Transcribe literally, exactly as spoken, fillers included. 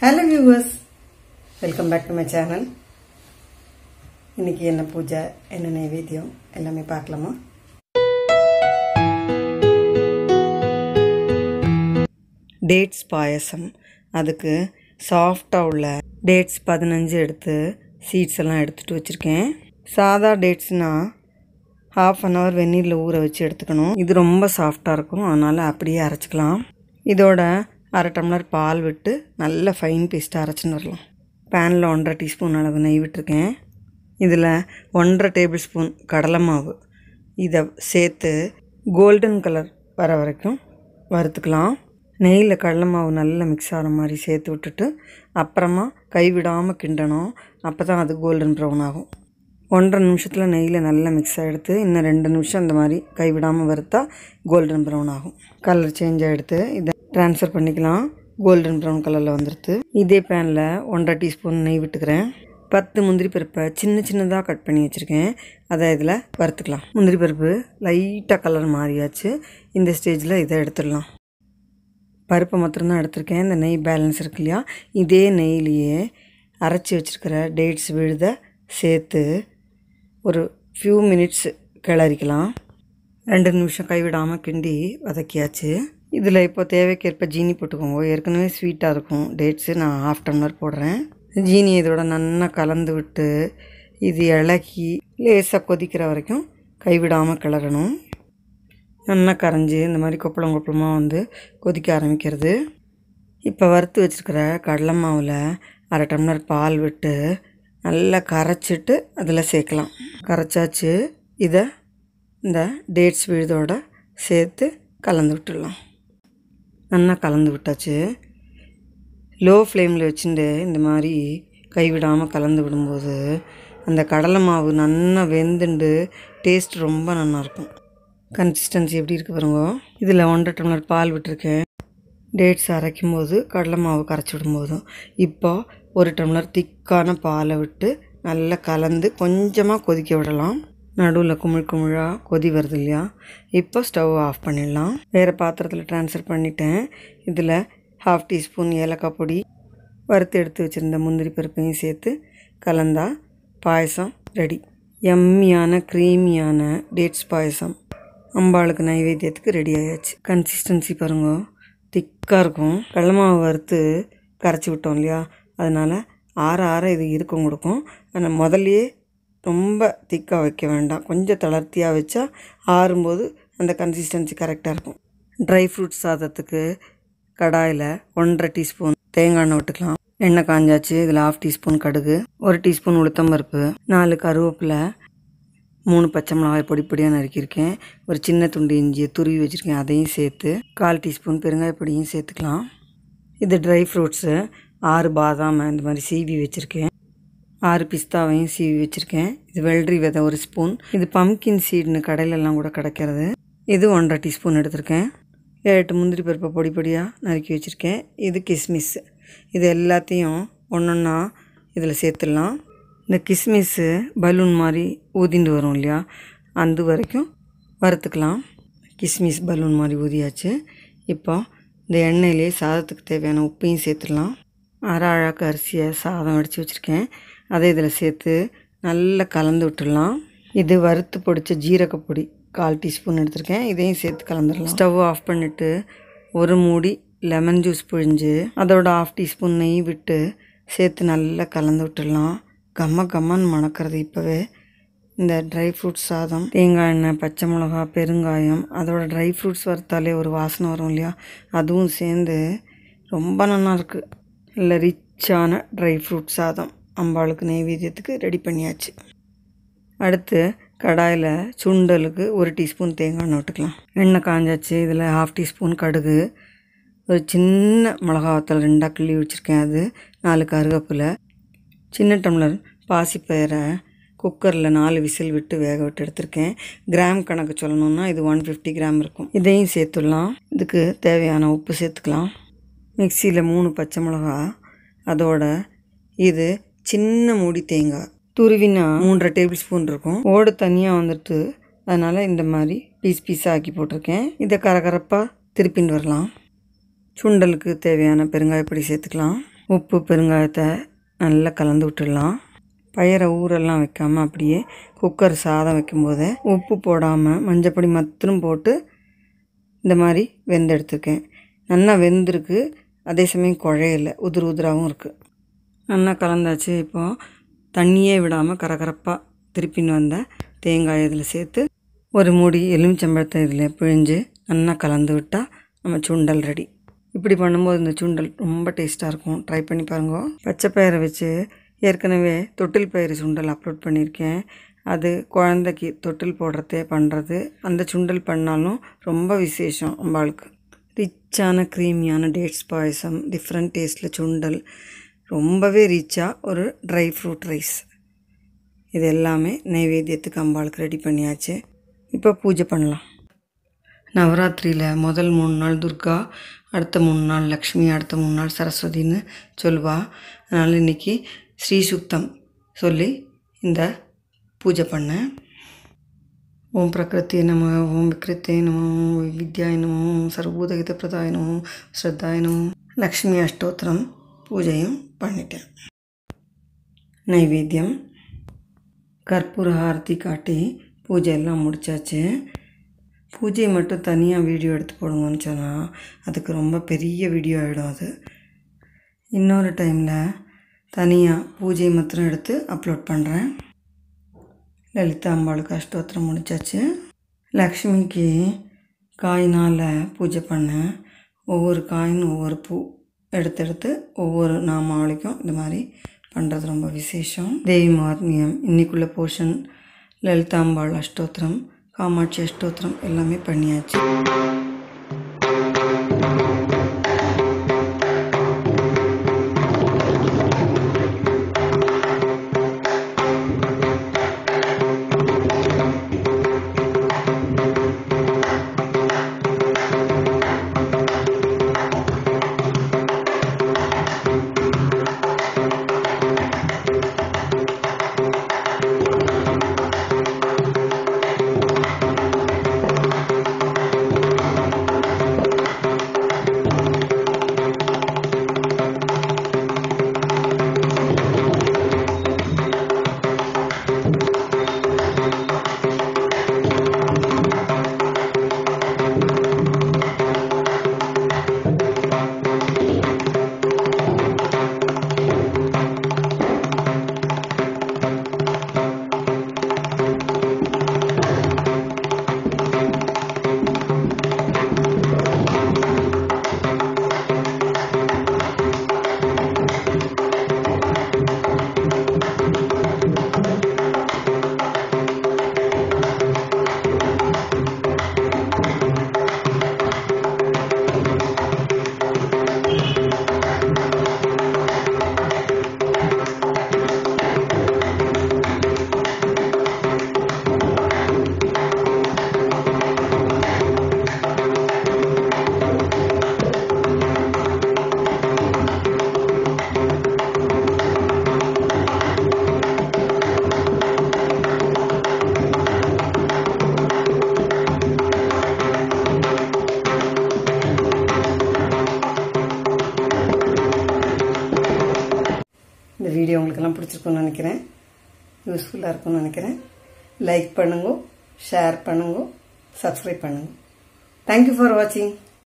Hello viewers, welcome back to my channel. இன்னைக்கு என்ன பூஜை என்ன நைவேத்தியம் எல்லாமே பார்க்கலாமா? டேட்ஸ் பாயசம். அதுக்கு சாஃப்டா உள்ள டேட்ஸ் பதினஞ்சு எடுத்து சீட்ஸ் எல்லாம் எடுத்துட்டு வச்சிருக்கேன். சாதா டேட்ஸ்னா half an hour வெந்நீரில் ஊற வச்சு எடுத்துக்கணும். இது ரொம்ப சாஃப்டாக இருக்கும், அதனால் அப்படியே அரைச்சிக்கலாம். இதோட அரை டம்ளர் பால் விட்டு நல்ல ஃபைன் பேஸ்ட்டாக அரைச்சின்னு வரலாம். பேனில் ஒன்றரை டீஸ்பூன் அளவு நெய் விட்டுருக்கேன். இதில் ஒன்றரை டேபிள் ஸ்பூன் கடலை மாவு இதை சேர்த்து கோல்டன் கலர் வர வரைக்கும் வறுத்துக்கலாம். நெய்யில் கடலை மாவு நல்லா மிக்ஸ் ஆகிற மாதிரி சேர்த்து விட்டுட்டு அப்புறமா கைவிடாமல் கிண்டணும். அப்போ தான் அது கோல்டன் ப்ரௌன் ஆகும். ஒன்றரை நிமிஷத்தில் நெய்யில் நல்லா மிக்ஸ் ஆகிடுத்து. இன்னும் ரெண்டு நிமிஷம் இந்த மாதிரி கைவிடாமல் வறுத்தா கோல்டன் ப்ரௌன் ஆகும். கலர் சேஞ்ச் ஆகிடுத்து. இதை ட்ரான்ஸ்ஃபர் பண்ணிக்கலாம். கோல்டன் ப்ரௌன் கலரில் வந்துடுது. இதே பேனில் ஒன்றரை டீஸ்பூன் நெய் விட்டுக்கிறேன். பத்து முந்திரி பருப்பை சின்ன சின்னதாக கட் பண்ணி வச்சுருக்கேன். அதை இதில் வறுத்துக்கலாம். முந்திரி பருப்பு லைட்டாக கலர் மாறியாச்சு. இந்த ஸ்டேஜில் இதை எடுத்துடலாம். பருப்பை மாத்திரம்தான் எடுத்திருக்கேன். இந்த நெய் பேலன்ஸ் இருக்கு இல்லையா, இதே நெய்லேயே அரைச்சி வச்சுருக்கிற டேட்ஸ் விழுத சேர்த்து ஒரு ஃபியூ மினிட்ஸ் கிளறிக்கலாம். ரெண்டு நிமிஷம் கைவிடாமல் கிண்டி வதக்கியாச்சு. இதில் இப்போ தேவைக்கேற்ப ஜீனி போட்டுக்கோங்க. ஏற்கனவே ஸ்வீட்டாக இருக்கும் டேட்ஸு. நான் ஹாஃப் டம்ளர் போடுறேன். ஜீனி இதோட நல்லா கலந்து விட்டு இது இலக்கி லேசாக கொதிக்கிற வரைக்கும் கைவிடாமல் கிளறணும். நல்லா கரைஞ்சி இந்த மாதிரி கொப்பளம் கொப்பளமாக வந்து கொதிக்க ஆரம்பிக்கிறது. இப்போ வறுத்து வச்சுருக்கிற கடலை மாவில் அரை டம்ளர் பால் விட்டு நல்லா கரைச்சிட்டு அதில் சேர்க்கலாம். கரைச்சாச்சு. இதை இந்த டேட்ஸ் விழுதோட சேர்த்து கலந்து விட்டுடலாம். நல்லா கலந்து விட்டாச்சு. லோ ஃப்ளேமில் வச்சுட்டு இந்த மாதிரி கைவிடாமல் கலந்து விடும்போது அந்த கடலை மாவு நல்லா வெந்துண்டு டேஸ்ட் ரொம்ப நல்லாயிருக்கும். கன்சிஸ்டன்சி எப்படி இருக்குது பாருங்க. இதில் ஒன்றரை டம்ளர் பால் விட்டுருக்கேன். டேட்ஸ் அரைக்கும் போது கடலை மாவு கரைச்சி விடும்போதும் இப்போ ஒரு டம்ளர் திக்கான பாலை விட்டு நல்லா கலந்து கொஞ்சமாக கொதிக்க விடலாம். நடுவில் குமிழ் குமிழாக கொதி வருது இல்லையா, இப்போ ஸ்டவ் ஆஃப் பண்ணிடலாம். வேறு பாத்திரத்தில் ட்ரான்ஸ்ஃபர் பண்ணிட்டேன். இதில் ஹாஃப் டீஸ்பூன் ஏலக்காய் பொடி, வறுத்து எடுத்து வச்சுருந்த முந்திரி பருப்பையும் சேர்த்து கலந்தா பாயசம் ரெடி. எம்மியான க்ரீமியான டேட்ஸ் பாயசம் அம்பாளுக்கு நைவேத்தியத்துக்கு ரெடி ஆயாச்சு. கன்சிஸ்டன்சி பாருங்க, திக்காக இருக்கும். கடலை மாவு வறுத்து கரைச்சி விட்டோம் இல்லையா, அதனால் ஆற ஆற இது இருக்கும் கொடுக்கும். ஆனால் முதல்லையே ரொம்ப திக்காக வைக்க வேண்டாம். கொஞ்சம் தளர்த்தியாக வச்சா ஆறும்போது அந்த கன்சிஸ்டன்சி கரெக்டாக இருக்கும். ட்ரை ஃப்ரூட்ஸ் சாதத்துக்கு கடாயில் ஒன்றரை டீஸ்பூன் தேங்காய் எண்ணெய் விட்டுக்கலாம். எண்ணெய் காஞ்சாச்சு. இதில் ஹாஃப் டீஸ்பூன் கடுகு, ஒரு டீஸ்பூன் உளுத்தம்பருப்பு, நாலு கருவேப்பிலை, மூணு பச்சை மிளகாய் பொடி பொடியாக நறுக்கியிருக்கேன். ஒரு சின்ன துண்டு இஞ்சியை துருவி வச்சுருக்கேன், அதையும் சேர்த்து கால் டீஸ்பூன் பெருங்காய பொடியும் சேர்த்துக்கலாம். இது ட்ரை ஃப்ரூட்ஸு. ஆறு பாதாம் இந்த மாதிரி சீவி வச்சுருக்கேன். ஆறு பிஸ்தாவையும் சீவி வச்சுருக்கேன். இது வெள்ளரி விதை ஒரு ஸ்பூன். இது பம்கின் சீட்னு கடையிலெல்லாம் கூட கிடைக்கிறது. இது ஒன்றரை டீஸ்பூன் எடுத்திருக்கேன். ஏழு முந்திரி பருப்பை பொடி பொடியாக நறுக்கி வச்சுருக்கேன். இது கிஸ்மிஸ். இது எல்லாத்தையும் ஒன்று ஒன்றா இதில் சேர்த்துடலாம். இந்த கிஸ்மிஸ்ஸு பலூன் மாதிரி ஊதிண்டு வரும் இல்லையா, அந்த வரைக்கும் வறுத்துக்கலாம். கிஸ்மிஸ் பலூன் மாதிரி ஊதியாச்சு. இப்போ இந்த எண்ணெயிலே சாதத்துக்கு தேவையான உப்பையும் சேர்த்துடலாம். அரை அழாக்கு அரிசியை சாதம் வடித்து வச்சுருக்கேன். அதை இதில் சேர்த்து நல்லா கலந்து விட்டுடலாம். இது வறுத்து பொடித்த ஜீரகப்பொடி கால் டீஸ்பூன் எடுத்திருக்கேன். இதையும் சேர்த்து கலந்துடலாம். ஸ்டவ் ஆஃப் பண்ணிவிட்டு ஒரு மூடி லெமன் ஜூஸ் பிழிஞ்சு அதோட ஆஃப் டீஸ்பூன் நெய் விட்டு சேர்த்து நல்லா கலந்து விட்டுடலாம். கம்ம கம்மன்னு மணக்கிறது இப்போவே. இந்த ட்ரை ஃப்ரூட்ஸ் சாதம், தேங்காய் எண்ணெய், பச்சை மிளகா, பெருங்காயம், அதோட ட்ரை ஃப்ரூட்ஸ் வறுத்தாலே ஒரு வாசனை வரும் இல்லையா, அதுவும் சேர்ந்து ரொம்ப நல்லா இருக்குது. இல்லை ரிச்சான ட்ரை ஃப்ரூட் சாதம் அம்பாளுக்கு நைவேத்தியத்துக்கு ரெடி பண்ணியாச்சு. அடுத்து கடாயில் சுண்டலுக்கு ஒரு டீஸ்பூன் தேங்காய் எண்ணெய் விட்டுக்கலாம். எண்ணெய் காஞ்சாச்சு. இதில் ஹாஃப் டீஸ்பூன் கடுகு, ஒரு சின்ன மிளகாவத்தல் ரெண்டாக கிள்ளி வச்சுருக்கேன், அது நாலு கருவேப்பிலை, சின்ன டம்ளர் பாசிப்பயிரை குக்கரில் நாலு விசில் விட்டு வேக விட்டு எடுத்திருக்கேன். கிராம் கணக்கு சொல்லணுன்னா இது ஒன் ஃபிஃப்டி கிராம் இருக்கும். இதையும் சேர்த்துடலாம். இதுக்கு தேவையான உப்பு சேர்த்துக்கலாம். மிக்சியில் மூணு பச்சை மிளகா, அதோட இது சின்ன மூடி தேங்காய் துருவினா மூன்றரை டேபிள் ஸ்பூன் இருக்கும். ஓடு தனியாக வந்துட்டு அதனால் இந்த மாதிரி பீஸ் பீஸாக ஆக்கி போட்டிருக்கேன். இதை கரகரப்பாக திருப்பின்னு வரலாம். சுண்டலுக்கு தேவையான பெருங்காயப்பொடி சேர்த்துக்கலாம். உப்பு பெருங்காயத்தை நல்லா கலந்து விட்டுடலாம். பயிரை ஊரெல்லாம் வைக்காமல் அப்படியே குக்கர் சாதம் வைக்கும்போதே உப்பு போடாமல் மஞ்சப்பொடி மத்திரம் போட்டு இந்த மாதிரி வெந்தெடுத்துருக்கேன். நல்லா வெந்திருக்கு, அதே சமயம் குழையில உதிர் உதிராகவும் இருக்குது. நல்லா கலந்தாச்சு. இப்போது தண்ணியே விடாமல் கரகரப்பாக திருப்பின்னு வந்த தேங்காய் இதில் சேர்த்து ஒரு மூடி எலுமிச்சம்பழத்தை இதில் பிழிஞ்சு நல்லா கலந்து விட்டால் நம்ம சுண்டல் ரெடி. இப்படி பண்ணும்போது இந்த சுண்டல் ரொம்ப டேஸ்ட்டாக இருக்கும். ட்ரை பண்ணி பாருங்க. பச்சை பயிரை வச்சு ஏற்கனவே தொட்டில் பயிறு சுண்டல் அப்லோட் பண்ணியிருக்கேன். அது குழந்தைக்கு தொட்டில் போடுறதே பண்ணுறது. அந்த சுண்டல் பண்ணாலும் ரொம்ப விசேஷம். அம்பாளுக்கு ரிச்சான க்ரீமியான டேட்ஸ் பாயசம், டிஃப்ரெண்ட் டேஸ்ட்டில் சுண்டல், ரொம்பவே ரிச்சாக ஒரு ட்ரை ஃப்ரூட் ரைஸ், இது எல்லாமே நைவேத்தியத்துக்கு அம்பாளுக்கு ரெடி பண்ணியாச்சு. இப்போ பூஜை பண்ணலாம். நவராத்திரியில் முதல் மூணு நாள் துர்கா, அடுத்த மூணு நாள் லக்ஷ்மி, அடுத்த மூணு நாள் சரஸ்வதின்னு சொல்லுவா. அதனால் இன்றைக்கி ஸ்ரீ சுக்தம் சொல்லி இந்த பூஜை பண்ணேன். ஓம் பிரகிருத்தியே நம, ஓம் விக்ருத்தே நம, ஓம் வித்யாய நம, ஓம் சர்வபூதகித பிரதாய நம, ஸ்ரத்தாய நம, லக்ஷ்மி அஷ்டோத்திரம் பூஜையும் பண்ணிட்டேன். நைவேத்தியம் கற்பூர ஆரத்தி காட்டி பூஜையெல்லாம் முடித்தாச்சு. பூஜை மட்டும் தனியாக வீடியோ எடுத்து போடுங்கன்னு சொன்னால் அதுக்கு ரொம்ப பெரிய வீடியோ ஆகிடும். அது இன்னொரு டைமில் தனியாக பூஜை மாத்திரம் எடுத்து அப்லோட் பண்ணுறேன். லலிதா அம்பாளுக்கு அஷ்டோத்திரம் முடித்தாச்சு. லக்ஷ்மிக்கு காயினால் பூஜை பண்ணேன். ஒவ்வொரு காயின் ஒவ்வொரு பூ எடுத்து எடுத்து ஒவ்வொரு நாமாவளிக்கும் இந்த மாதிரி பண்ணுறது ரொம்ப விசேஷம். தேவி மகாத்மியம் இன்றைக்குள்ள போர்ஷன், லலிதா அம்பாள் அஷ்டோத்திரம், காமாட்சி அஷ்டோத்திரம் எல்லாமே பண்ணியாச்சு. இந்த வீடியோ உங்களுக்கெல்லாம் பிடிச்சிருக்குன்னு நினைக்கிறேன். யூஸ்ஃபுல்லாக இருக்கும்னு நினைக்கிறேன். லைக் பண்ணுங்க, ஷேர் பண்ணுங்க, சப்ஸ்கிரைப் பண்ணுங்க. தேங்க்யூ ஃபார் வாட்சிங்.